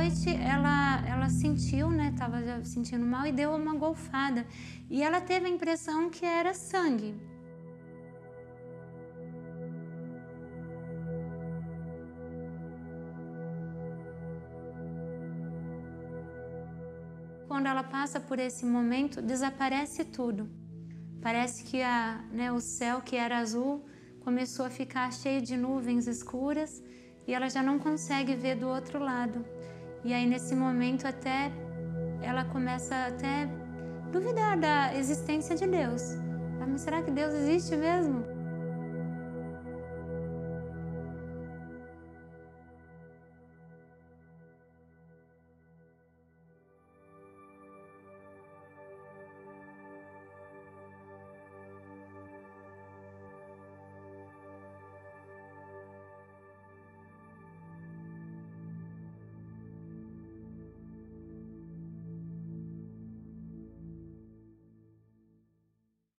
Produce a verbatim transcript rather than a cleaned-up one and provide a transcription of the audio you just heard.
noite ela, ela sentiu, né, estava já sentindo mal e deu uma golfada. E ela teve a impressão que era sangue. Quando ela passa por esse momento, desaparece tudo. Parece que a, né, o céu, que era azul, começou a ficar cheio de nuvens escuras e ela já não consegue ver do outro lado. E aí, nesse momento, até ela começa até duvidar da existência de Deus. Mas será que Deus existe mesmo?